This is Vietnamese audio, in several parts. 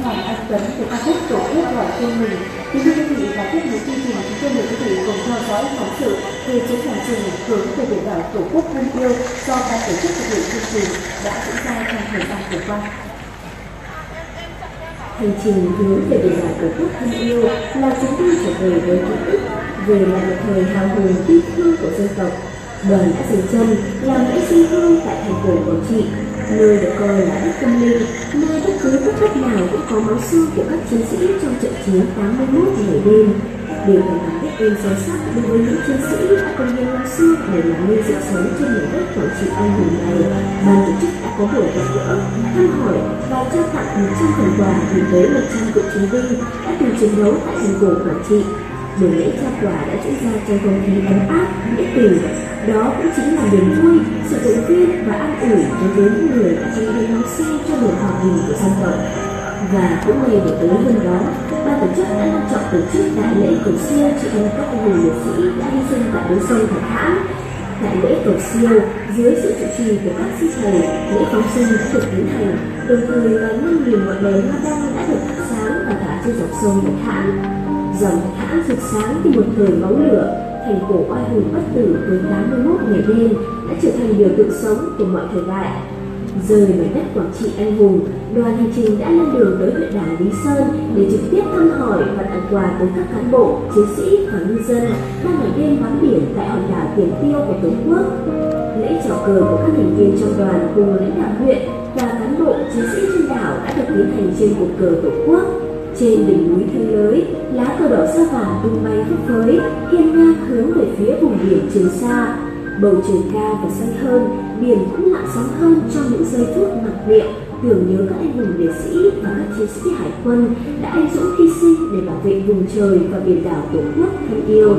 Hoàng Anh Tuấn với ca khúc Tổ quốc gọi tên mình. Kính thưa quý vị, và tiếp nối chương trình, chúng tôi mời quý vị cùng theo dõi phóng sự về chuyến hành trình hướng về biển đảo Tổ quốc thân yêu do ban tổ chức thực hiện chương trình đã diễn ra trong thời gian vừa qua. Hành trình hướng về biển đảo Tổ quốc thân yêu là chúng ta trở về với ký ức về lại một thời hào hùng bi thương của dân tộc. Đoàn đã dừng chân làm lễ dân hương tại thành cổ Quảng Trị, nơi được coi là đất tâm linh, nơi bất cứ tất đất nào cũng có máu xương của các chiến sĩ trong trận chiến 81 ngày đêm. Điều bày tỏ biết ơn sâu sắc đối với những chiến sĩ đã công hiến máu xương để làm nên sự sống trên mảnh đất Quảng Trị anh hùng này. Ban tổ chức đã có buổi gặp gỡ, thăm hỏi và trao tặng 100 phần quà gửi tới 100 cựu chiến binh đã từng chiến đấu tại thành cổ Quảng Trị. Buổi lễ trao quà đã diễn ra trong không khí ấm áp, nghĩa tình. Đó cũng chính là niềm vui, sự động viên và an ủi đối với những người đã dâng hiến máu xương cho nền hòa bình của dân tộc. Và cũng ngay buổi tối hôm đó, ban tổ chức đã long trọng tổ chức đại lễ cầu siêu tri ân các anh hùng liệt sĩ đã hy sinh tại núi sông Thạch Hãn. Tại lễ cầu siêu, dưới sự chủ trì của các sư thầy, lễ phóng sinh đã được tiến hành, đồng thời là 5.000 ngọn đèn hoa đăng đã được thắp sáng và thả trên dòng sông Thạch Hãn. Dòng Thạch Hãn rực sáng như một thời máu lửa, thành cổ oai hùng bất tử với 81 ngày đêm đã trở thành biểu tượng sống của mọi thời đại. Rời mảnh đất Quảng Trị anh hùng, đoàn hành trình đã lên đường tới huyện đảo Lý Sơn để trực tiếp thăm hỏi và tặng quà tới các cán bộ, chiến sĩ và ngư dân đang ngày đêm bám biển tại hòn đảo tiền tiêu của Tổ quốc. Lễ chào cờ của các thành viên trong đoàn cùng lãnh đạo huyện và cán bộ, chiến sĩ trên đảo đã được tiến hành trên cột cờ Tổ quốc. Trên đỉnh núi Thân Lới, lá cờ đỏ sao vàng tung bay phấp phới, hiên ngang hướng về phía vùng biển Trường Sa. Bầu trời cao và xanh hơn, biển cũng lặng sóng hơn trong những giây phút mặc niệm tưởng nhớ các anh hùng liệt sĩ và các chiến sĩ hải quân đã anh dũng hy sinh để bảo vệ vùng trời và biển đảo Tổ quốc thân yêu.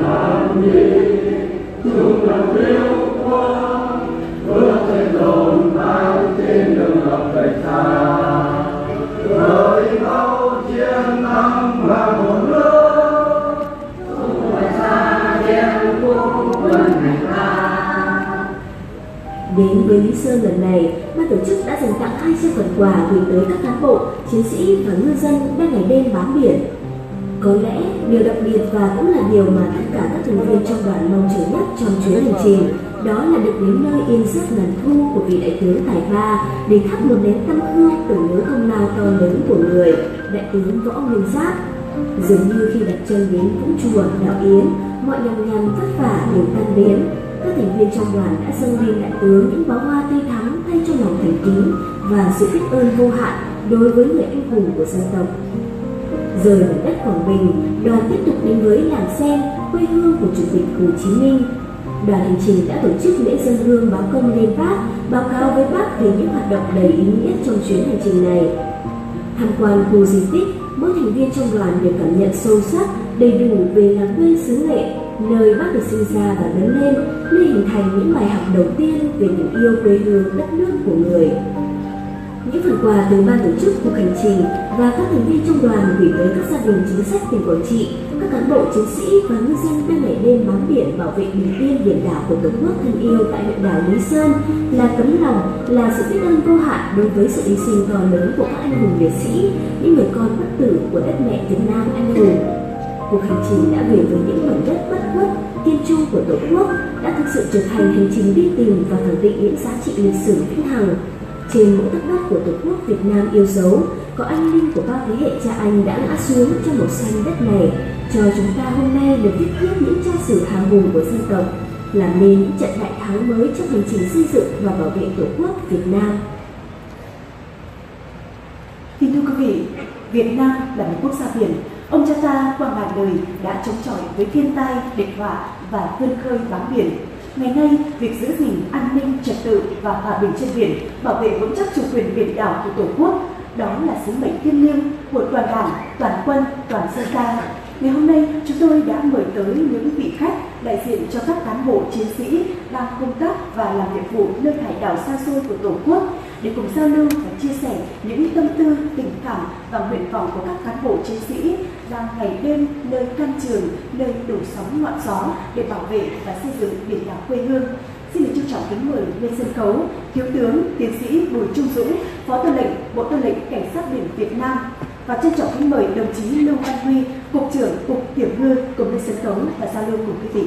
Đến với Lý Sơn lần này, ban tổ chức đã dành tặng 200 phần quà gửi tới các cán bộ, chiến sĩ và ngư dân đang ngày đêm bám biển. Có lẽ điều đặc biệt và cũng là điều mà tất cả các thành viên trong đoàn mong chờ nhất trong chuyến hành trình, đó là được đến nơi yên giấc ngàn thu của vị đại tướng tài ba để thắp một nén tâm hương tưởng nhớ công lao to lớn của người đại tướng Võ Nguyên Giáp. Dường như khi đặt chân đến Vũng Chùa, đảo Yến, mọi nhằn nhằn vất vả đều tan biến. Các thành viên trong đoàn đã dâng lên đại tướng những bó hoa tươi thắm thay cho lòng thành kính và sự biết ơn vô hạn đối với người anh hùng của dân tộc. Rời mảnh đất Quảng Bình, đoàn tiếp tục đến với Làng Sen, quê hương của Chủ tịch Hồ Chí Minh. Đoàn hành trình đã tổ chức lễ dâng hương báo công lên Bác, báo cáo với Bác về những hoạt động đầy ý nghĩa trong chuyến hành trình này. Tham quan khu di tích, mỗi thành viên trong đoàn đều cảm nhận sâu sắc, đầy đủ về làng quê xứ Nghệ, nơi Bác được sinh ra và lớn lên, nơi hình thành những bài học đầu tiên về tình yêu quê hương đất nước của người. Những phần quà từ ban tổ chức cuộc hành trình và các thành viên trong đoàn gửi tới các gia đình chính sách tỉnh Quảng Trị, các cán bộ chiến sĩ và ngư dân đang ngày đêm bám biển bảo vệ bình yên biển đảo của Tổ quốc thân yêu tại huyện đảo Lý Sơn là tấm lòng, là sự biết ơn vô hạn đối với sự hy sinh to lớn của các anh hùng liệt sĩ, những người con bất tử của đất mẹ Việt Nam anh hùng. Cuộc hành trình đã về với những mảnh đất bất khuất, kiên trung của Tổ quốc đã thực sự trở thành hành trình đi tìm và khẳng định những giá trị lịch sử vĩnh hằng. Trên mỗi tấc đất của Tổ quốc Việt Nam yêu dấu, có anh linh của bao thế hệ cha anh đã ngã xuống cho màu xanh đất này, cho chúng ta hôm nay được viết tiếp những trang sử hào hùng của dân tộc, làm nên những trận đại thắng mới trong hành trình xây dựng và bảo vệ Tổ quốc Việt Nam. Kính thưa quý vị, Việt Nam là một quốc gia biển. Ông cha ta qua ngàn đời đã chống chọi với thiên tai, địch họa và vươn khơi bám biển. Ngày nay, việc giữ gìn an ninh, trật tự và hòa bình trên biển, bảo vệ vững chắc chủ quyền biển đảo của Tổ quốc, đó là sứ mệnh thiêng liêng của toàn Đảng, toàn quân, toàn dân ta. Ngày hôm nay, chúng tôi đã mời tới những vị khách đại diện cho các cán bộ chiến sĩ đang công tác và làm nhiệm vụ nơi hải đảo xa xôi của Tổ quốc để cùng giao lưu và chia sẻ những tâm tư, tình cảm và nguyện vọng của các cán bộ chiến sĩ đang ngày đêm nơi can trường, nơi đủ sóng ngọn gió để bảo vệ và xây dựng biển đảo quê hương. Xin được trân trọng kính mời lên sân khấu Thiếu tướng Tiến sĩ Bùi Trung Dũng, Phó Tư lệnh Bộ Tư lệnh Cảnh sát biển Việt Nam, và trân trọng kính mời đồng chí Lưu Văn Huy, Cục trưởng Cục Kiểm ngư cùng lên sân khấu và giao lưu cùng quý vị.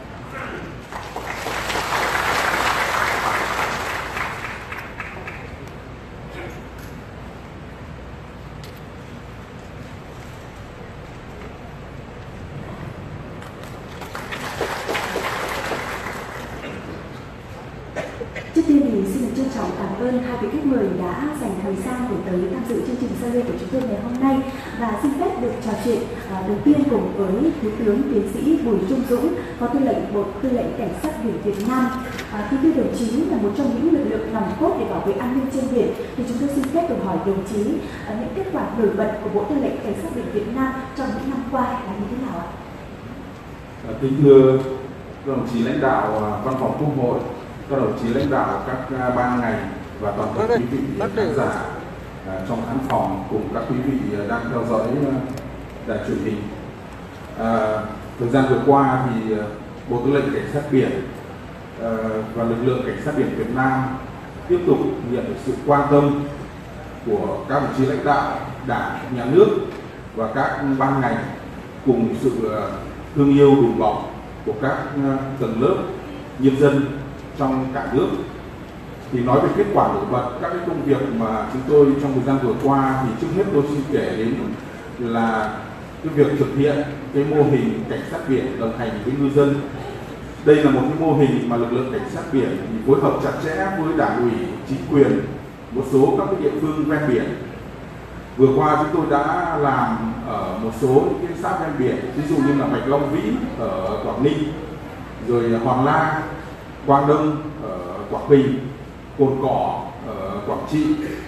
Trước tiên thì xin trân trọng cảm ơn hai vị khách mời đã dành thời gian để tới tham dự chương trình giao lưu của chúng tôi ngày hôm nay, và xin phép được trò chuyện đầu tiên cùng với Thiếu tướng Tiến sĩ Bùi Trung Dũng, Phó Tư lệnh Bộ Tư lệnh Cảnh sát biển Việt Nam. Thưa đồng chí, là một trong những lực lượng nòng cốt để bảo vệ an ninh trên biển, thì chúng tôi xin phép được hỏi đồng chí những kết quả nổi bật của Bộ Tư lệnh Cảnh sát biển Việt Nam trong những năm qua là như thế nào ạ? Kính thưa các đồng chí lãnh đạo Văn phòng Quốc hội, các đồng chí lãnh đạo các ban ngành và toàn thể quý vị khán giả trong khán phòng cùng các quý vị đang theo dõi đài truyền hình. Thời gian vừa qua thì Bộ Tư lệnh Cảnh sát biển và lực lượng Cảnh sát biển Việt Nam tiếp tục nhận được sự quan tâm của các đồng chí lãnh đạo Đảng, Nhà nước và các ban ngành, cùng sự thương yêu đùm bọc của các tầng lớp nhân dân trong cả nước. Thì nói về kết quả nổi bật các cái công việc mà chúng tôi trong thời gian vừa qua, thì trước hết tôi xin kể đến là cái việc thực hiện cái mô hình cảnh sát biển đồng hành với ngư dân. Đây là một cái mô hình mà lực lượng cảnh sát biển thì phối hợp chặt chẽ với Đảng ủy, chính quyền một số các cái địa phương ven biển. Vừa qua chúng tôi đã làm ở một số những cái xã ven biển, ví dụ như là Bạch Long Vĩ ở Quảng Ninh, rồi Hoàng La, Quang Đông ở Quảng Bình, Cồn Cỏ ở Quảng Trị,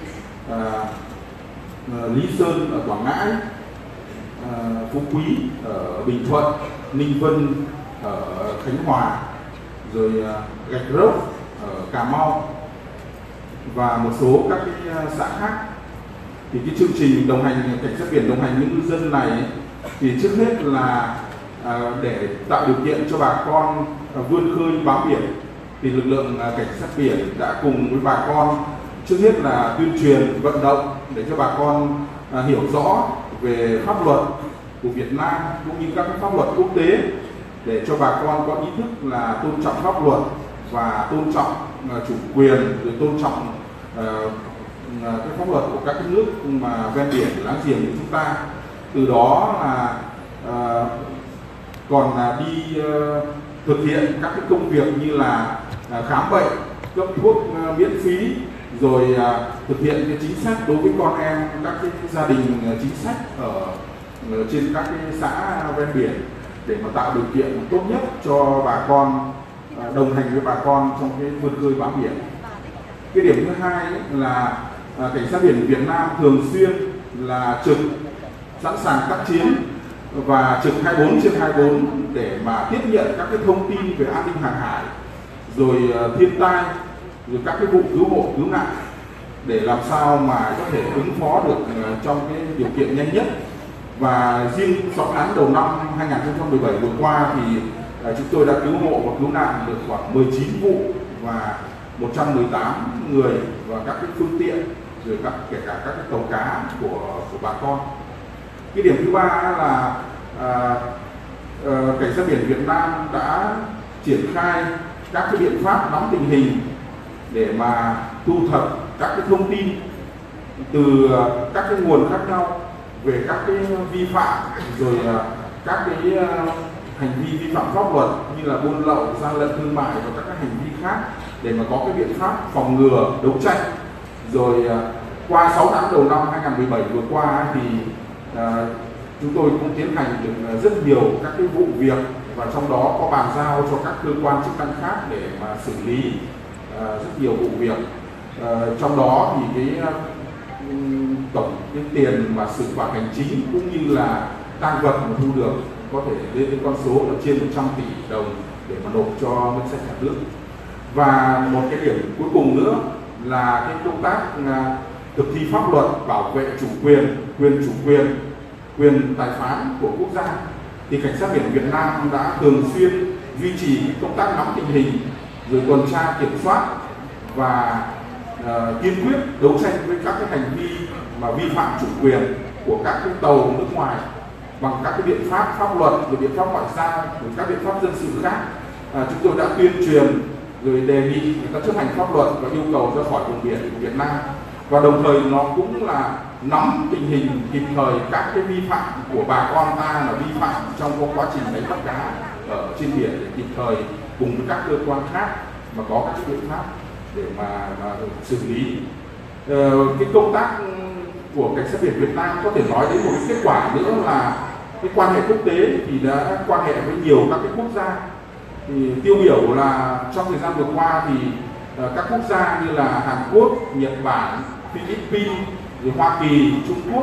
Lý Sơn ở Quảng Ngãi, Phú Quý ở Bình Thuận, Ninh Vân ở Khánh Hòa, rồi Gạch Rốc ở Cà Mau và một số các cái xã khác. Thì cái chương trình đồng hành cảnh sát biển đồng hành với ngư dân này thì trước hết là để tạo điều kiện cho bà con vươn khơi bám biển, thì lực lượng cảnh sát biển đã cùng với bà con trước hết là tuyên truyền vận động để cho bà con hiểu rõ về pháp luật của Việt Nam cũng như các pháp luật quốc tế, để cho bà con có ý thức là tôn trọng pháp luật và tôn trọng chủ quyền, rồi tôn trọng cái pháp luật của các cái nước mà ven biển láng giềng của chúng ta. Từ đó là còn đi thực hiện các cái công việc như là khám bệnh, cấp thuốc miễn phí, rồi thực hiện cái chính sách đối với con em các cái gia đình chính sách ở trên các cái xã ven biển, để mà tạo điều kiện tốt nhất cho bà con, đồng hành với bà con trong cái vươn khơi bám biển. Cái điểm thứ hai là cảnh sát biển Việt Nam thường xuyên là trực sẵn sàng tác chiến và trực 24/24 để mà tiếp nhận các cái thông tin về an ninh hàng hải, rồi thiên tai, rồi các cái vụ cứu hộ cứu nạn, để làm sao mà có thể ứng phó được trong cái điều kiện nhanh nhất. Và riêng 6 tháng đầu năm 2017 vừa qua thì chúng tôi đã cứu hộ và cứu nạn được khoảng 19 vụ và 118 người và các cái phương tiện, rồi kể cả các cái tàu cá của bà con. Cái điểm thứ ba là cảnh sát biển Việt Nam đã triển khai các cái biện pháp nắm tình hình để mà thu thập các cái thông tin từ các cái nguồn khác nhau về các cái vi phạm, rồi các cái hành vi vi phạm pháp luật như là buôn lậu, gian lận thương mại và các cái hành vi khác, để mà có cái biện pháp phòng ngừa, đấu tranh. Rồi qua 6 tháng đầu năm 2017 vừa qua thì chúng tôi cũng tiến hành được rất nhiều các cái vụ việc, và trong đó có bàn giao cho các cơ quan chức năng khác để mà xử lý rất nhiều vụ việc. Trong đó thì cái tổng cái tiền mà xử phạt hành chính cũng như là tang vật mà thu được có thể lên đến con số là trên 100 tỷ đồng để mà nộp cho ngân sách nhà nước. Và một cái điểm cuối cùng nữa là cái công tác thực thi pháp luật, bảo vệ chủ quyền, quyền tài phán của quốc gia. Thì cảnh sát biển Việt Nam đã thường xuyên duy trì công tác nắm tình hình rồi tuần tra kiểm soát và kiên quyết đấu tranh với các cái hành vi mà vi phạm chủ quyền của các cái tàu nước ngoài bằng các cái biện pháp pháp luật, rồi biện pháp ngoại giao, rồi các biện pháp dân sự khác. Chúng tôi đã tuyên truyền rồi đề nghị người ta chấp hành pháp luật và yêu cầu ra khỏi vùng biển của Việt Nam, và đồng thời nó cũng là nắm tình hình kịp thời các cái vi phạm của bà con ta là vi phạm trong quá trình đánh bắt cá ở trên biển, để kịp thời cùng với các cơ quan khác mà có các biện pháp để mà xử lý. Cái công tác của cảnh sát biển Việt Nam có thể nói đến một cái kết quả nữa là cái quan hệ quốc tế thì đã quan hệ với nhiều các cái quốc gia. Thì tiêu biểu là trong thời gian vừa qua thì các quốc gia như là Hàn Quốc, Nhật Bản, Philippines, Hoa Kỳ, Trung Quốc,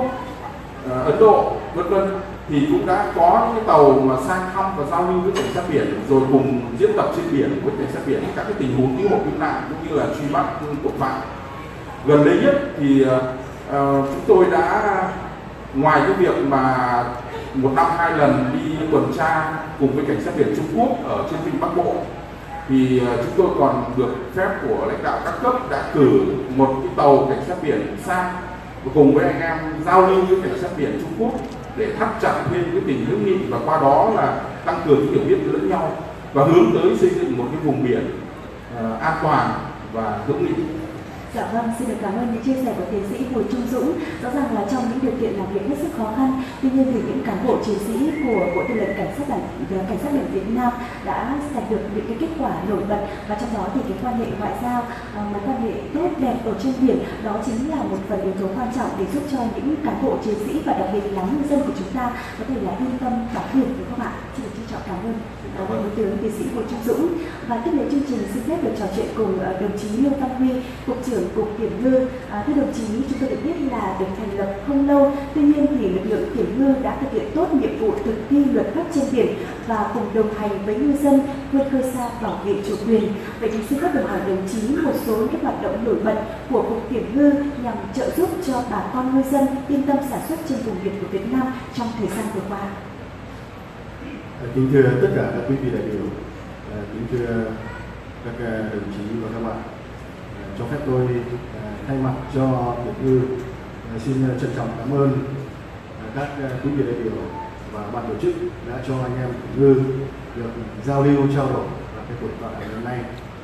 Ấn Độ, vân vân thì cũng đã có những cái tàu mà sang thăm và giao lưu với cảnh sát biển, rồi cùng diễn tập trên biển với cảnh sát biển các cái tình huống cứu hộ cứu nạn cũng như là truy bắt tội phạm. Gần đây nhất thì chúng tôi đã, ngoài cái việc mà 1 năm 2 lần đi tuần tra cùng với cảnh sát biển Trung Quốc ở trên vịnh Bắc Bộ, thì chúng tôi còn được phép của lãnh đạo các cấp đã cử một cái tàu cảnh sát biển sang cùng với anh em giao lưu với cảnh sát biển Trung Quốc để thắt chặt thêm cái tình hữu nghị, và qua đó là tăng cường cái hiểu biết lẫn nhau và hướng tới xây dựng một cái vùng biển an toàn và hữu nghị. Dạ vâng, xin được cảm ơn những chia sẻ của tiến sĩ Bùi Trung Dũng. Rõ ràng là trong những điều kiện làm việc hết sức khó khăn, tuy nhiên thì những cán bộ chiến sĩ của Bộ Tư lệnh Cảnh sát biển Việt Nam đã đạt được những cái kết quả nổi bật, và trong đó thì cái quan hệ ngoại giao, mối quan hệ tốt đẹp ở trên biển, đó chính là một phần yếu tố quan trọng để giúp cho những cán bộ chiến sĩ và đặc biệt là ngư dân của chúng ta có thể là yên tâm bám biển, đúng không ạ? Xin được trân trọng cảm ơn Thiếu tướng tiến sĩ Bùi Trung Dũng. Và tiếp nối chương trình, xin phép được trò chuyện cùng đồng chí Lương Văn Huy, Cục trưởng Cục Kiểm ngư. Thưa đồng chí, chúng tôi được biết là được thành lập không lâu, tuy nhiên thì lực lượng kiểm ngư đã thực hiện tốt nhiệm vụ thực thi luật pháp trên biển và cùng đồng hành với ngư dân vươn khơi xa bảo vệ chủ quyền. Vậy thì xin phép được hỏi đồng chí một số các hoạt động nổi bật của Cục Kiểm ngư nhằm trợ giúp cho bà con ngư dân yên tâm sản xuất trên vùng biển của Việt Nam trong thời gian vừa qua. Kính thưa tất cả các quý vị đại biểu, kính thưa các đồng chí và các bạn, cho phép tôi thay mặt cho Kiểm ngư xin trân trọng cảm ơn các quý vị đại biểu và ban tổ chức đã cho anh em Kiểm ngư được giao lưu trao đổi và cái cuộc gọi ngày hôm nay.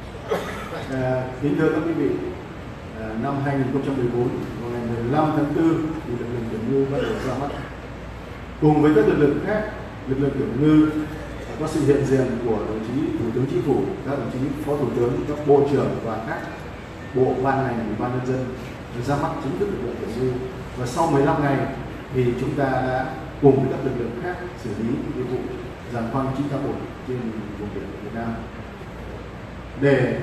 Kính thưa các quý vị, năm 2014 vào ngày 15 tháng 4 thì lực lượng Kiểm ngư bắt đầu ra mắt cùng với các lực lượng khác. Lực lượng Kiểm ngư có sự hiện diện của đồng chí Thủ tướng Chính phủ, các đồng chí Phó Thủ tướng, các bộ trưởng và các bộ ban ngành, ủy ban nhân dân ra mắt chính thức lực lượng Kiểm ngư. Và sau 15 ngày thì chúng ta đã cùng với các lực lượng khác xử lý nhiệm vụ giàn khoan 981 trên vùng biển của Việt Nam. Để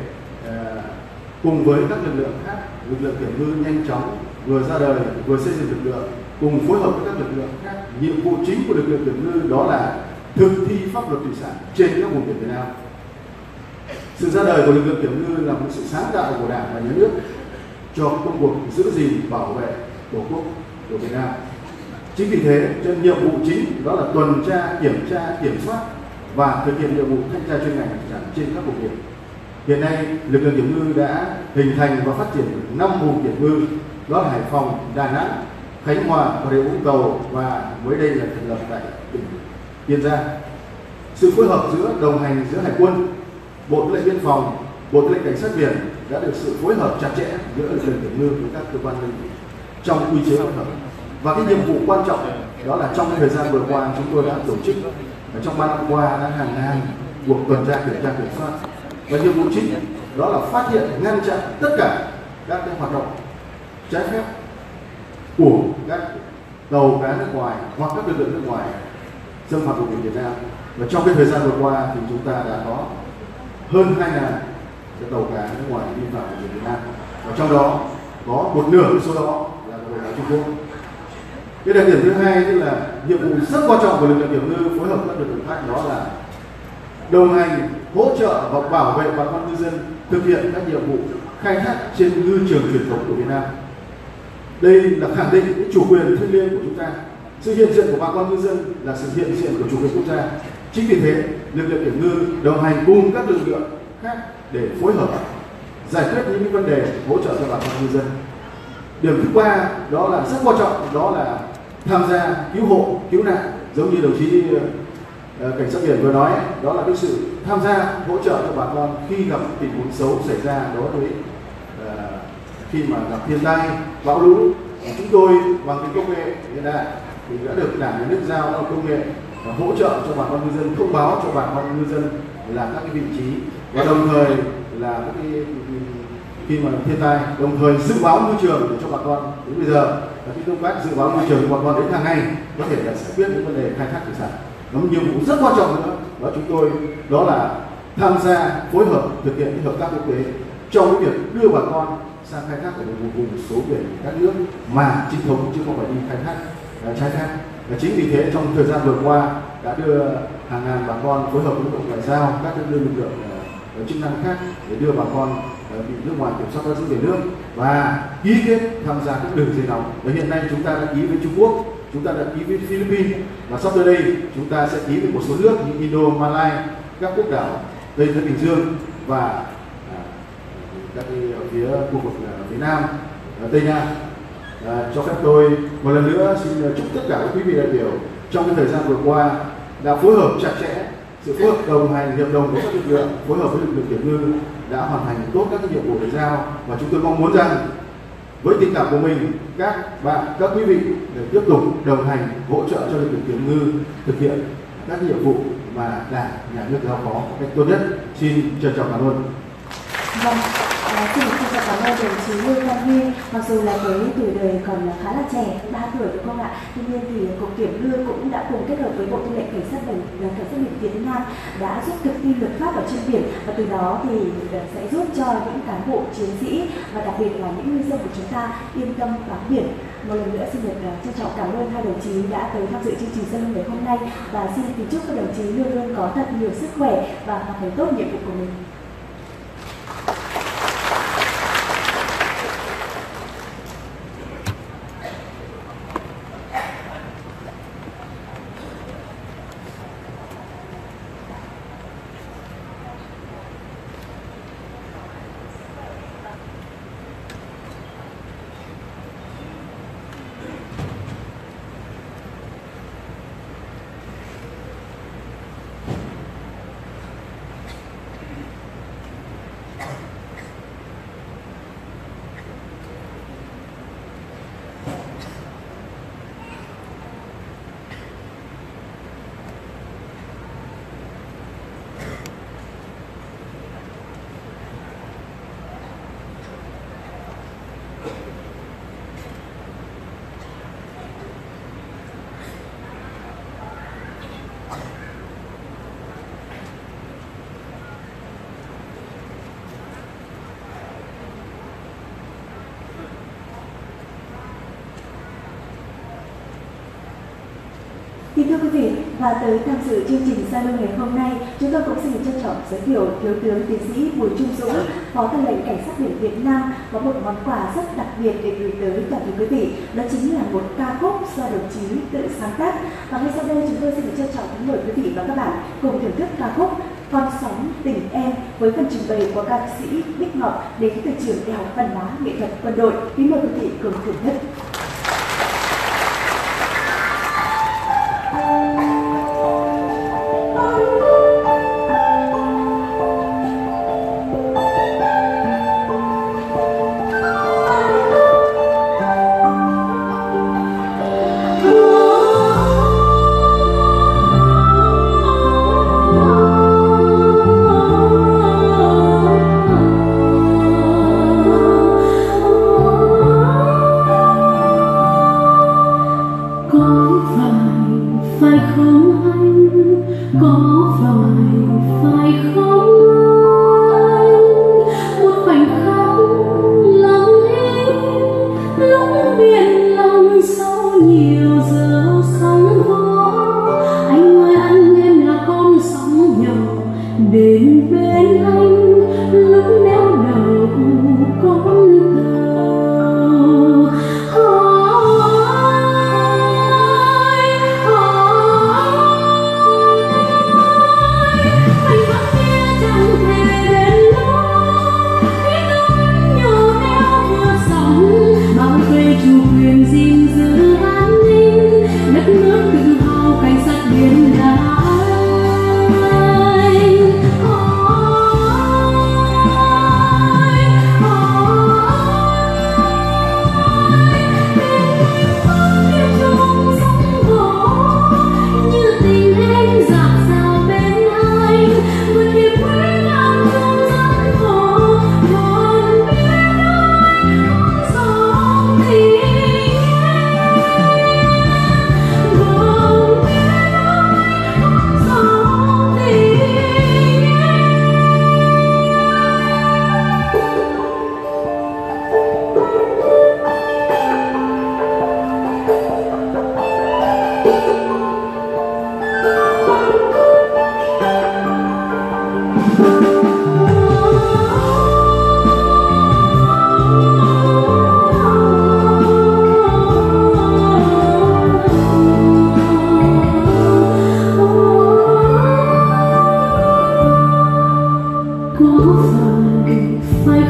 cùng với các lực lượng khác, lực lượng Kiểm ngư nhanh chóng vừa ra đời vừa xây dựng lực lượng, cùng phối hợp với các lực lượng khác. Nhiệm vụ chính của lực lượng Kiểm ngư đó là thực thi pháp luật thủy sản trên các vùng biển Việt Nam. Sự ra đời của lực lượng Kiểm ngư là một sự sáng tạo của Đảng và Nhà nước cho công cuộc giữ gìn bảo vệ Tổ quốc của Việt Nam. Chính vì thế, trên nhiệm vụ chính đó là tuần tra, kiểm soát và thực hiện nhiệm vụ thanh tra chuyên ngành thủy sản trên các vùng biển. Hiện nay, lực lượng Kiểm ngư đã hình thành và phát triển 5 vùng kiểm ngư, đó là Hải Phòng, Đà Nẵng, Khánh Hòa, Bà Rịa Vũng Tàu và mới đây là thành lập tại tỉnh Kiên Giang. Sự phối hợp giữa đồng hành giữa Hải quân, Bộ Tư lệnh Biên phòng, Bộ Tư lệnh Cảnh sát biển đã được sự phối hợp chặt chẽ giữa lực lượng Kiểm ngư với các cơ quan đơn vị trong quy chế phối hợp. Và cái nhiệm vụ quan trọng đó là trong thời gian vừa qua chúng tôi đã tổ chức trong 3 năm qua đã hàng ngàn cuộc tuần tra kiểm soát, và nhiệm vụ chính đó là phát hiện, ngăn chặn tất cả các cái hoạt động trái phép của các tàu cá nước ngoài hoặc các lực lượng nước ngoài xâm phạm vùng biển Việt Nam. Và trong cái thời gian vừa qua thì chúng ta đã có hơn 2.000 cái tàu cá nước ngoài vi phạm vùng biển Việt Nam, và trong đó có một nửa số đó là tàu cá Trung Quốc. Cái đặc điểm thứ hai tức là nhiệm vụ rất quan trọng của lực lượng Kiểm ngư phối hợp các lực lượng khác, đó là đồng hành, hỗ trợ và bảo vệ bà con ngư dân thực hiện các nhiệm vụ khai thác trên ngư trường truyền thống của Việt Nam. Đây là khẳng định cái chủ quyền thiêng liêng của chúng ta. Sự hiện diện của bà con ngư dân là sự hiện diện của chủ quyền quốc gia. Chính vì thế, lực lượng Kiểm ngư đồng hành cùng các lực lượng khác để phối hợp giải quyết những cái vấn đề hỗ trợ cho bà con ngư dân. Điểm thứ ba đó là rất quan trọng, đó là tham gia cứu hộ cứu nạn, giống như đồng chí cảnh sát biển vừa nói, đó là cái sự tham gia hỗ trợ cho bà con khi gặp tình huống xấu xảy ra đối với khi mà gặp thiên tai bão lũ. Chúng tôi bằng cái công nghệ hiện đại thì đã được Đảng, Nhà nước giao đó công nghệ hỗ trợ cho bà con ngư dân, thông báo cho bà con ngư dân là các cái vị trí, và đồng thời là các cái khi mà thiên tai, đồng thời dự báo môi trường để cho bà con đến bây giờ là cái công tác dự báo môi trường của bà con đến hàng ngày có thể là giải quyết những vấn đề khai thác thủy sản. Nó một nhiệm vụ rất quan trọng nữa đó chúng tôi đó là tham gia phối hợp thực hiện cái hợp tác quốc tế trong cái việc đưa bà con sang khai thác ở một vùng số biển các nước mà chính thống chứ không phải đi khai thác trái phép. Và chính vì thế trong thời gian vừa qua đã đưa hàng ngàn bà con phối hợp với Bộ Ngoại giao, các lực lượng chức năng khác để đưa bà con bị nước ngoài kiểm soát giữ biển nước và ký kết tham gia các đường dây nóng. Và hiện nay chúng ta đã ký với Trung Quốc, chúng ta đã ký với Philippines, và sắp tới đây chúng ta sẽ ký với một số nước như Indo, Malai, các quốc đảo Tây Thái Bình Dương và các ở phía khu vực phía Nam, Tây Nam. Cho phép tôi một lần nữa xin chúc tất cả các quý vị đại biểu trong cái thời gian vừa qua đã phối hợp chặt chẽ, sự phối hợp đồng hành hiệp đồng với các lực lượng, phối hợp với lực lượng kiểm ngư đã hoàn thành tốt các nhiệm vụ được giao, và chúng tôi mong muốn rằng với tình cảm của mình, các bạn, các quý vị để tiếp tục đồng hành hỗ trợ cho lực lượng kiểm ngư thực hiện các nhiệm vụ mà Đảng, Nhà nước giao phó một cách tốt nhất. Xin trân trọng cảm ơn. Vâng, xin trân trọng cảm ơn đồng chí Lê Văn Huy. Mặc dù là với tuổi đời còn khá là trẻ, 3 tuổi đúng không ạ? Tuy nhiên thì Cục Kiểm ngư cũng đã cùng kết hợp với Bộ Tư lệnh Cảnh sát biển Việt Nam đã giúp thực thi luật pháp ở trên biển, và từ đó thì sẽ giúp cho những cán bộ chiến sĩ và đặc biệt là những ngư dân của chúng ta yên tâm bám biển. Một lần nữa xin được trân trọng cảm ơn hai đồng chí đã tới tham dự chương trình giao lưu ngày hôm nay, và xin kính chúc các đồng chí luôn luôn có thật nhiều sức khỏe và hoàn thành tốt nhiệm vụ của mình. Kính thưa quý vị, và tới tham dự chương trình giao lưu ngày hôm nay, chúng tôi cũng xin trân trọng giới thiệu Thiếu tướng Tiến sĩ Bùi Trung Dũng, Phó Tư lệnh Cảnh sát biển Việt Nam, có một món quà rất đặc biệt để gửi tới toàn thể quý vị. Đó chính là một ca khúc do đồng chí tự sáng tác. Và ngay sau đây chúng tôi xin trân trọng kính mời quý vị và các bạn cùng thưởng thức ca khúc Con sóng tình em với phần trình bày của ca sĩ Bích Ngọc đến từ trường Đại học Văn hóa Nghệ thuật Quân đội. Kính mời quý vị cùng thưởng thức. Hãy subscribe cho kênh Ghiền Mì Gõ để không bỏ lỡ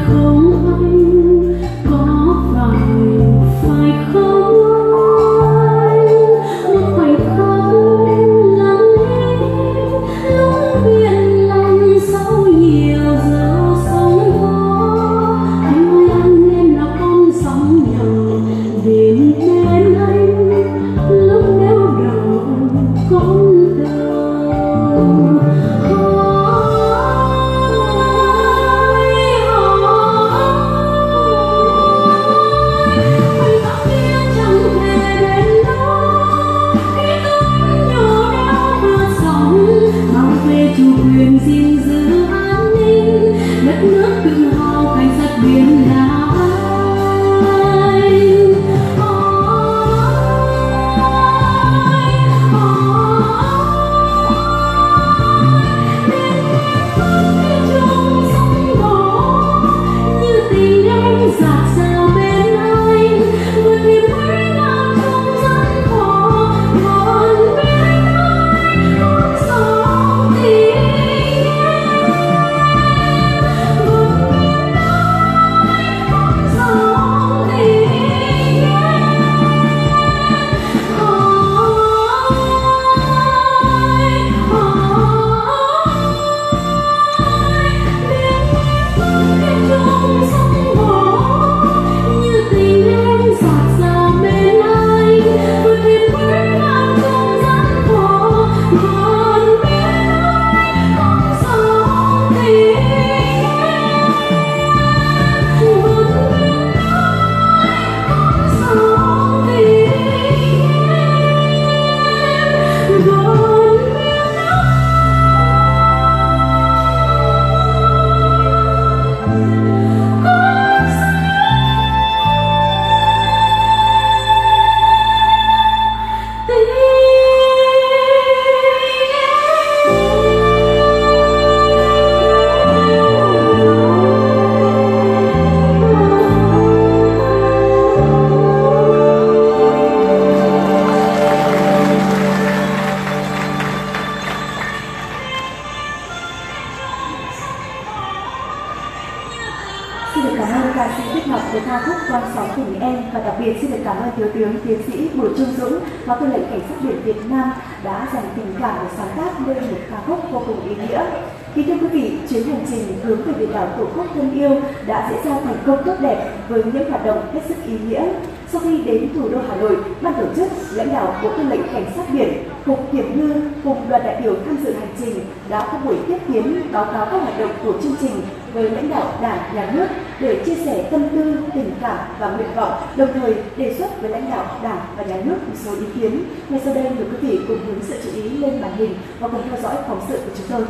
Xin được cảm ơn ca sĩ Bích Ngọc với ca khúc Con sóng tình em, và đặc biệt xin được cảm ơn thiếu tướng tiến sĩ Bùi Trung Dũng, Phó Tư lệnh Cảnh sát biển Việt Nam đã dành tình cảm để sáng tác nên một ca khúc vô cùng ý nghĩa. Kính thưa quý vị, chuyến hành trình hướng về biển đảo Tổ quốc thân yêu đã diễn ra thành công tốt đẹp với những hoạt động hết sức ý nghĩa. Sau khi đến thủ đô Hà Nội, ban tổ chức, lãnh đạo Bộ Tư lệnh Cảnh sát biển, Cục Kiểm ngư cùng đoàn đại biểu tham dự hành trình đã có buổi tiếp kiến báo cáo các hoạt động của chương trình với lãnh đạo Đảng, Nhà nước để chia sẻ tâm tư, tình cảm và nguyện vọng, đồng thời đề xuất với lãnh đạo Đảng và Nhà nước một số ý kiến. Ngay sau đây mời quý vị cùng hướng sự chú ý lên màn hình và cùng theo dõi phóng sự của chúng tôi.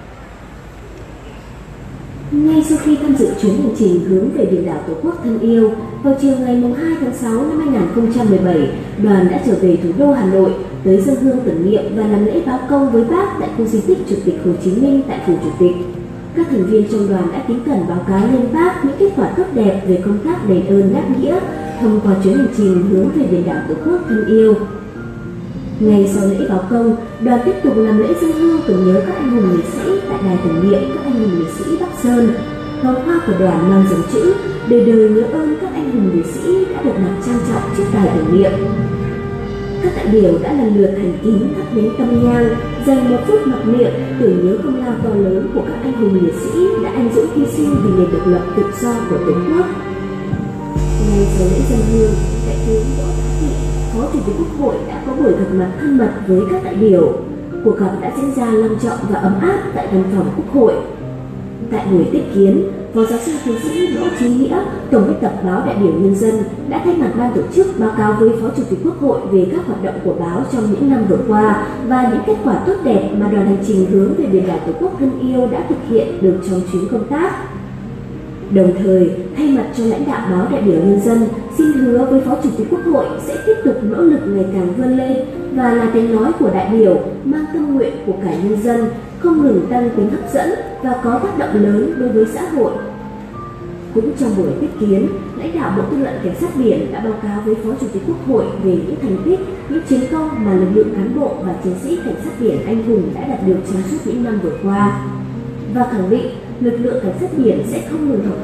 Ngay sau khi tham dự chuyến hành trình hướng về biển đảo Tổ quốc thân yêu, vào chiều ngày 2 tháng 6 năm 2017, đoàn đã trở về thủ đô Hà Nội tới dâng hương tưởng niệm và làm lễ báo công với Bác tại khu di tích Chủ tịch Hồ Chí Minh tại phủ Chủ tịch. Các thành viên trong đoàn đã kính cẩn báo cáo lên Bác những kết quả tốt đẹp về công tác đền ơn đáp nghĩa thông qua chuyến hành trình hướng về biển đảo Tổ quốc thân yêu. Ngay sau lễ báo công, đoàn tiếp tục làm lễ dâng hương tưởng nhớ các anh hùng liệt sĩ tại đài tưởng niệm các anh hùng liệt sĩ Bắc Sơn. Vòng hoa của đoàn mang dòng chữ "Đời đời nhớ ơn các anh hùng liệt sĩ" đã được đặt trang trọng trước đài tưởng niệm. Các đại biểu đã lần lượt thành kính thắp nến tâm nhang, dành một phút mặc niệm tưởng nhớ công lao to lớn của các anh hùng liệt sĩ đã anh dũng hy sinh vì nền độc lập tự do của Tổ quốc. Ngay sau lễ dâng hương, đại tướng Võ Bá Thị, Phó Chủ tịch Quốc hội đã có buổi gặp mặt thân mật với các đại biểu. Cuộc gặp đã diễn ra long trọng và ấm áp tại văn phòng Quốc hội. Tại buổi tiếp kiến, Phó giáo sư tiến sĩ Võ Trí Nghĩa, Tổng biên tập báo Đại biểu Nhân dân đã thay mặt ban tổ chức báo cáo với Phó Chủ tịch Quốc hội về các hoạt động của báo trong những năm vừa qua và những kết quả tốt đẹp mà đoàn hành trình hướng về biển đảo Tổ quốc thân yêu đã thực hiện được trong chuyến công tác. Đồng thời, thay mặt cho lãnh đạo báo Đại biểu Nhân dân, xin hứa với Phó Chủ tịch Quốc hội sẽ tiếp tục nỗ lực ngày càng vươn lên và là tiếng nói của đại biểu mang tâm nguyện của cả nhân dân, không ngừng tăng tính hấp dẫn và có tác động lớn đối với xã hội. Cũng trong buổi tiếp kiến, lãnh đạo Bộ Tư lệnh Cảnh sát biển đã báo cáo với Phó Chủ tịch Quốc hội về những thành tích, những chiến công mà lực lượng cán bộ và chiến sĩ cảnh sát biển anh hùng đã đạt được trong suốt những năm vừa qua, và khẳng định lực lượng cảnh sát biển sẽ không ngừng học tập,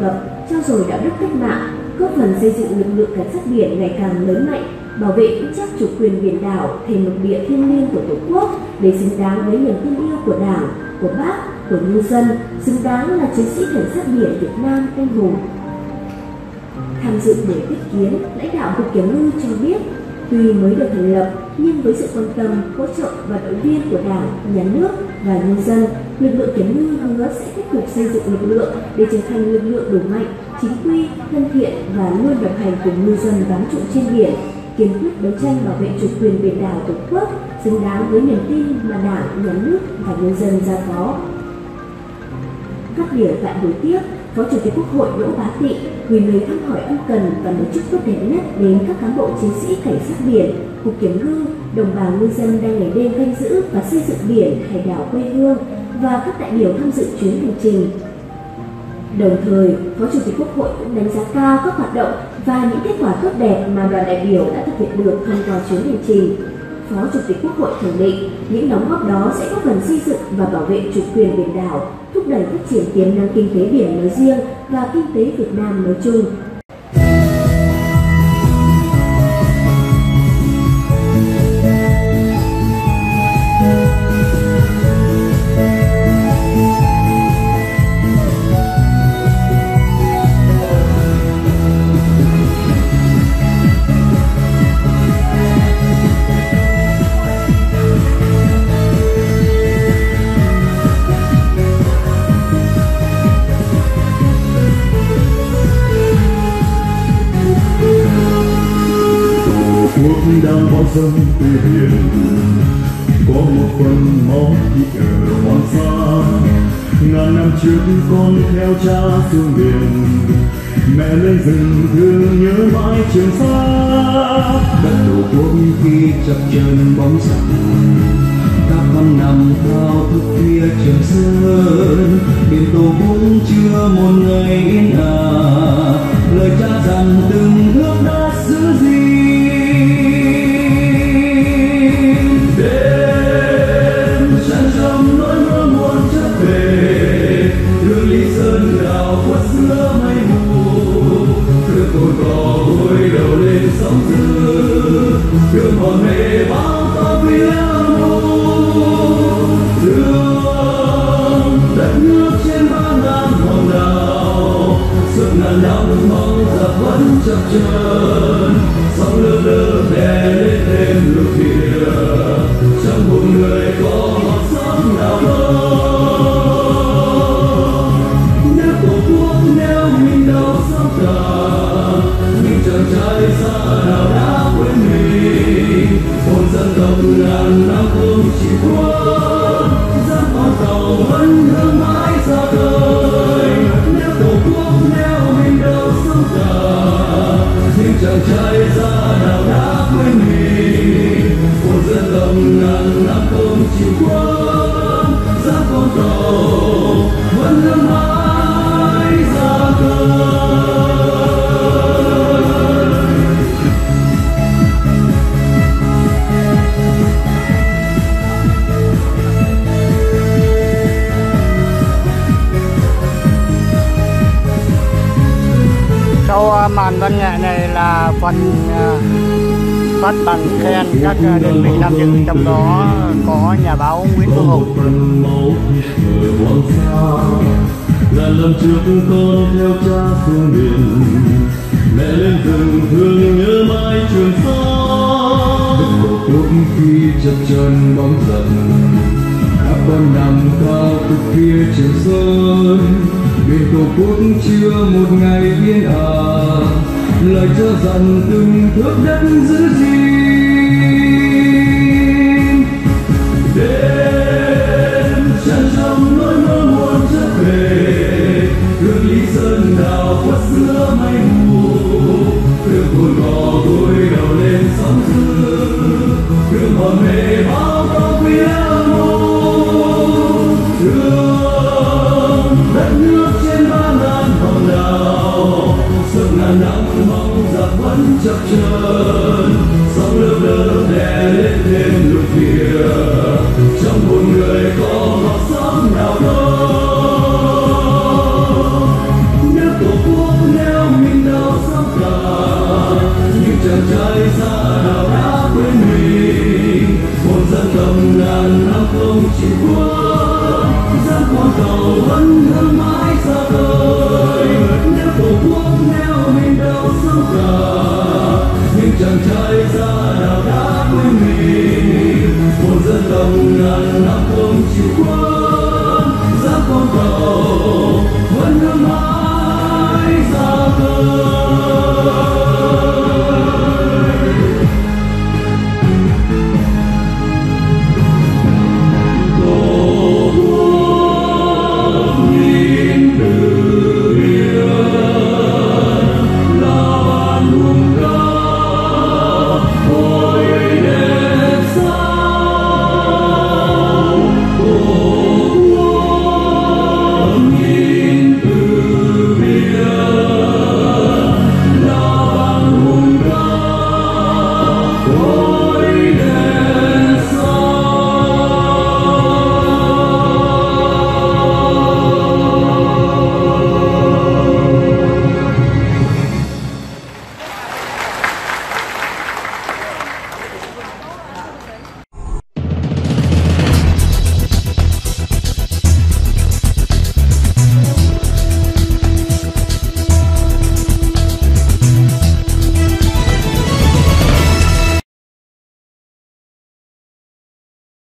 trau dồi đạo đức cách mạng, góp phần xây dựng lực lượng cảnh sát biển ngày càng lớn mạnh, bảo vệ vững chắc chủ quyền biển đảo, thềm lục địa thiêng liêng của Tổ quốc để xứng đáng với niềm tin yêu của Đảng, của Bác, của nhân dân, xứng đáng là chiến sĩ cảnh sát biển Việt Nam anh hùng. Tham dự buổi tiếp kiến, lãnh đạo Cục Kiểm ngư cho biết, tuy mới được thành lập nhưng với sự quan tâm, hỗ trợ và động viên của Đảng, Nhà nước và nhân dân, lực lượng Kiểm ngư hứa sẽ tiếp tục xây dựng lực lượng để trở thành lực lượng đủ mạnh, chính quy, thân thiện và luôn đồng hành cùng ngư dân bám trụ trên biển, kiên quyết đấu tranh bảo vệ chủ quyền biển đảo Tổ quốc, xứng đáng với niềm tin mà Đảng, Nhà nước và nhân dân giao phó. Phát biểu tại buổi tiếp, Phó Chủ tịch Quốc hội Đỗ Bá Tị gửi lời thăm hỏi ân cần và lời chúc tốt đẹp nhất đến các cán bộ chiến sĩ cảnh sát biển, Cục Kiểm ngư, đồng bào ngư dân đang ngày đêm canh giữ và xây dựng biển, hải đảo quê hương và các đại biểu tham dự chuyến hành trình. Đồng thời, Phó Chủ tịch Quốc hội cũng đánh giá cao các hoạt động và những kết quả tốt đẹp mà đoàn đại biểu đã thực hiện được thông qua chuyến hành trình. Phó Chủ tịch Quốc hội khẳng định những đóng góp đó sẽ góp phần xây dựng và bảo vệ chủ quyền biển đảo, thúc đẩy phát triển tiềm năng kinh tế biển nói riêng và kinh tế Việt Nam nói chung. Đang bao dâng từ biển, có một phần máu thịt ở Hoàng Sa. Ngàn năm trước con theo cha xuống biển, mẹ lên rừng thương nhớ mãi Trường Sa. Đất Tổ quốc khi chập chờn bóng giặc, các con nằm thao thức phía Trường Sơn. Biển Tổ quốc chưa một ngày yên ả, lời cha dặn từng thước đất giữ gìn. Đường hòn mê bao ta quý đường đất nước trên 3.000 hòn đảo, suốt ngàn năm mong giặc vẫn chập chờn, sóng lớp lớp đè lên thêm lục địa, trong hồn người có ngọn sóng nào đó. Nếu Tổ quốc nếu mình đâu sóng cả, những chàng trai xa nào đã quên mình, hồn dân tộc ngàn năm không chỉ khuất, dám con tàu vẫn hướng mãi ra đời. Nếu Tổ quốc nếu mình đâu sống cả, những chàng trai xa nào đã quên mình, hồn dân tộc ngàn năm không chỉ khuất, dám con tàu vẫn hướng mãi ra đời. Sau màn văn nghệ này là phần phát bằng khen các đơn vị tham dự, trong đó có nhà báo Nguyễn Phương Hùng. Ngàn năm trước con theo cha xuống biển, mẹ lên rừng thương nhớ mãi Trường Sa. Đất Tổ quốc khi chập chờn bóng giặc, các con nằm cao từ phía Trường Sơn. Biển Tổ quốc chưa một ngày yên ả, lời cho dặn từng thước đất giữ gìn. Đêm tràn trong nỗi mơ muốn trở về, hương Lý Sơn đào khuất giữa mây mù.